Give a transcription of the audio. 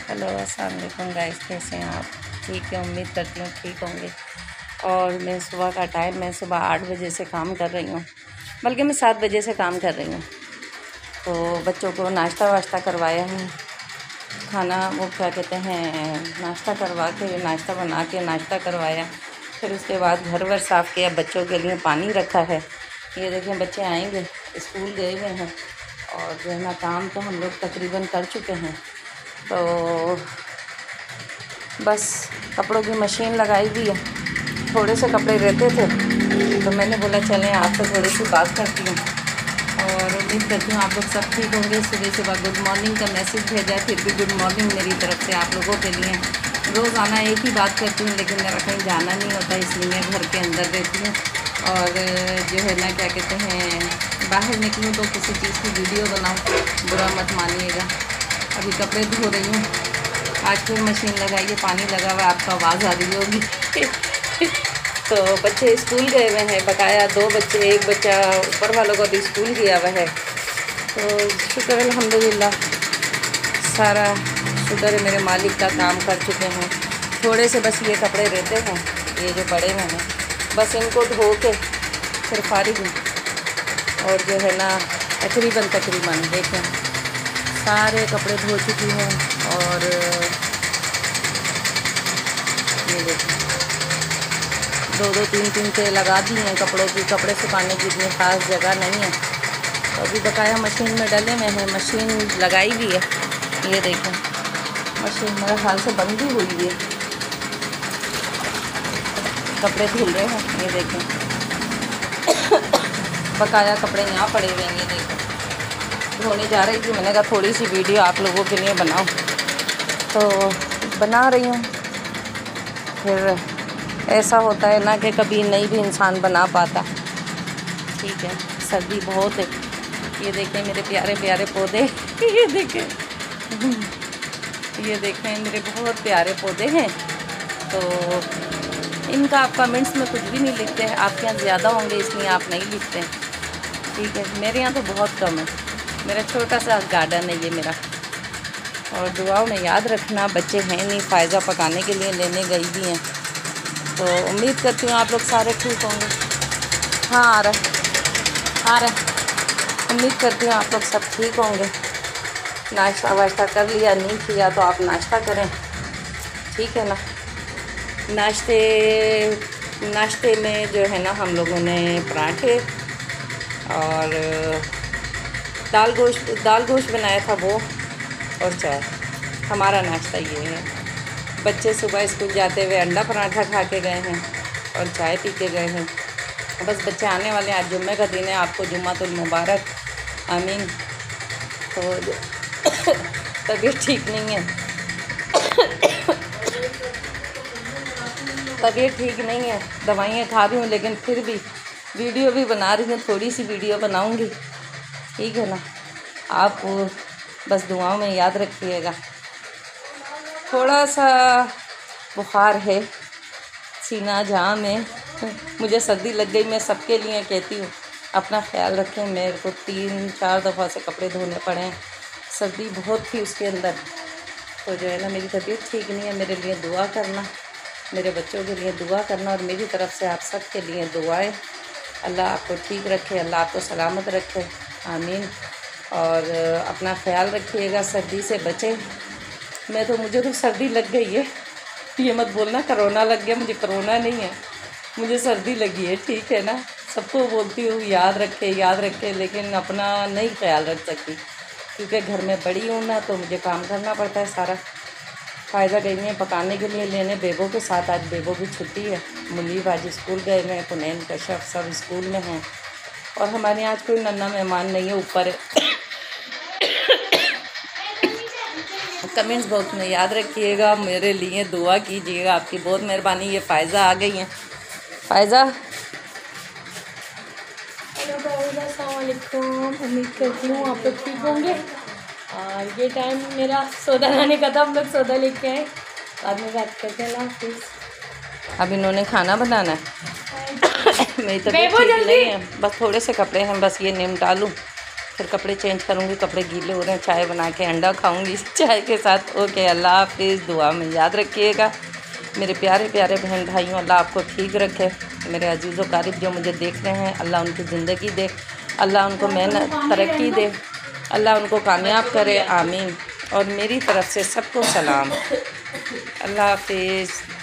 Hello अस्सलाम वालेकुम guys, कैसे हैं आप? ठीक है, उम्मीद करती हूँ ठीक होंगे। और मैं सुबह का टाइम, मैं सुबह 8 बजे से काम कर रही हूँ, बल्कि मैं 7 बजे से काम कर रही हूँ। तो बच्चों को नाश्ता वाश्ता करवाया है, खाना वो क्या कहते हैं, नाश्ता करवा के, नाश्ता बना के नाश्ता करवाया। फिर उसके बाद घर वर साफ़ किया, बच्चों के लिए पानी रखा है। ये देखें, बच्चे आएंगे, स्कूल गए हुए हैं। और जो है ना, काम तो हम लोग तकरीबन कर चुके हैं। तो बस कपड़ों की मशीन लगाई हुई है, थोड़े से कपड़े रहते थे तो मैंने बोला चलें आपसे थोड़ी सी बात करती हूँ। और उम्मीद करती हूँ आप लोग सब ठीक होंगे। सुबह सुबह गुड मॉर्निंग का मैसेज भेजा, फिर भी गुड मॉर्निंग मेरी तरफ से आप लोगों के लिए। रोज़ाना एक ही बात करती हूँ, लेकिन मेरा कहीं जाना नहीं होता, इसलिए मैं घर के अंदर रहती हूँ। और जो है ना, क्या कहते हैं, बाहर निकलूँ तो किसी चीज़ की वीडियो बनाऊँ, बुरा मत मानिएगा। अभी कपड़े धो रही हूँ, आज फिर मशीन लगाई है, पानी लगा हुआ है, आपको आवाज़ आ रही होगी। तो बच्चे स्कूल गए हुए हैं, बकाया 2 बच्चे, एक बच्चा ऊपर वालों का भी स्कूल गया हुआ है। तो शुक्र अल्हम्दुलिल्लाह, सारा शुक्र है मेरे मालिक का, काम कर चुके हैं। थोड़े से बस ये कपड़े रहते हैं, ये जो पड़े हुए हैं, बस इनको धो के फिर फारिग हूँ। और जो है ना, तकरीबन देखें, सारे कपड़े धो चुकी हूँ। और ये देखें, 2-2 3-3 से लगा दी हैं कपड़ों की। कपड़े सुखाने की इतनी खास जगह नहीं है, तो अभी बकाया मशीन में डले हुए हैं। मशीन लगाई भी है, ये देखें, मशीन मेरे ख्याल से बंद भी हुई है, कपड़े धुल रहे हैं। ये देखें, बकाया कपड़े यहाँ पड़े हुए हैं, ये देखें, धोने जा रही थी। मैंने कहा थोड़ी सी वीडियो आप लोगों के लिए बनाऊँ, तो बना रही हूँ। फिर ऐसा होता है ना कि कभी नहीं भी इंसान बना पाता। ठीक है, सर्दी बहुत है। ये देखें मेरे प्यारे प्यारे पौधे, ये देखें, ये देखें मेरे बहुत प्यारे पौधे हैं। तो इनका आप कमेंट्स में कुछ भी नहीं लिखते हैं, आपके यहाँ ज़्यादा होंगे इसलिए आप नहीं लिखते हैं। ठीक है, मेरे यहाँ तो बहुत कम है, मेरा छोटा सा गार्डन है ये मेरा। और दुआओं में याद रखना, बच्चे हैं नहीं, फ़ायदा पकाने के लिए लेने गई भी हैं। तो उम्मीद करती हूँ आप लोग सारे ठीक होंगे। हाँ, आ रहा है। उम्मीद करती हूँ आप लोग सब ठीक होंगे। नाश्ता वाश्ता कर लिया, नहीं किया तो आप नाश्ता करें, ठीक है ना। नाश्ते में जो है ना, हम लोगों ने पराठे और दाल गोश्त बनाया था, वो और चाय। हमारा नाश्ता ये है। बच्चे सुबह स्कूल जाते हुए अंडा पराठा खा के गए हैं और चाय पी के गए हैं। बस बच्चे आने वाले हैं, आज जुम्मे का दिन है, आपको जुम्मातुल मुबारक, आमीन। तो तबीयत ठीक नहीं है, तबीयत ठीक नहीं है, दवाइयाँ खा रही हूँ, लेकिन फिर भी वीडियो भी बना रही हूँ, थोड़ी सी वीडियो बनाऊँगी, ठीक है ना। आप बस दुआओं में याद रखिएगा। थोड़ा सा बुखार है, सीना जाम है, मुझे सर्दी लग गई। मैं सबके लिए कहती हूँ अपना ख्याल रखें। मेरे को 3-4 दफ़ा से कपड़े धोने पड़े हैं, सर्दी बहुत थी उसके अंदर। तो जो है ना, मेरी तबीयत ठीक नहीं है, मेरे लिए दुआ करना, मेरे बच्चों के लिए दुआ करना, और मेरी तरफ से आप सब के लिए दुआएं। अल्लाह आपको ठीक रखे, अल्लाह आपको सलामत रखे, आमीन। और अपना ख्याल रखिएगा, सर्दी से बचें। मुझे तो सर्दी लग गई है, ये मत बोलना कोरोना लग गया, मुझे कोरोना नहीं है, मुझे सर्दी लगी है, ठीक है ना। सबको बोलती हूँ याद रखे, लेकिन अपना नहीं ख्याल रख सकती, क्योंकि घर में बड़ी हूँ ना, तो मुझे काम करना पड़ता है सारा। फ़ायदा गई है पकाने के लिए लेने बेबो के साथ। आज बेबो की छुट्टी है, मुनीब आज स्कूल गए हुए हैं, पुनैन कशफ सब स्कूल में हैं। और हमारे यहाँ आज कोई नन्ना मेहमान नहीं है, ऊपर है। कमेंट्स बॉक्स में याद रखिएगा, मेरे लिए दुआ कीजिएगा, आपकी बहुत मेहरबानी। ये फ़ायज़ा आ गई हैं, फ़ायज़ा। हेलो गाइस, अस्सलाम वालेकुम। उम्मीद करती हूँ आप लोग ठीक होंगे। और ये टाइम मेरा सौदा लाने का था, हम लोग सौदा लेके आए, बाद में बात करते हैं। हाफिज़। अब इन्होंने खाना बनाना है। मेरी तबीयत ठीक नहीं है, बस थोड़े से कपड़े हैं, बस ये निपटा लूँ, फिर कपड़े चेंज करूँगी, कपड़े गीले हो रहे हैं, चाय बना के अंडा खाऊँगी चाय के साथ। ओके, अल्लाह हाफिज़, दुआ में याद रखिएगा मेरे प्यारे प्यारे बहन भाइयों। अल्लाह आपको ठीक रखे। मेरे अजीज़ व क़रीब जो मुझे देख रहे हैं, अल्लाह उनकी ज़िंदगी दे, अल्लाह उनको मेहनत तरक्की दे, अल्लाह उनको कामयाब करे, आमीन। और मेरी तरफ़ से सबको सलाम। अल्लाह हाफिज़।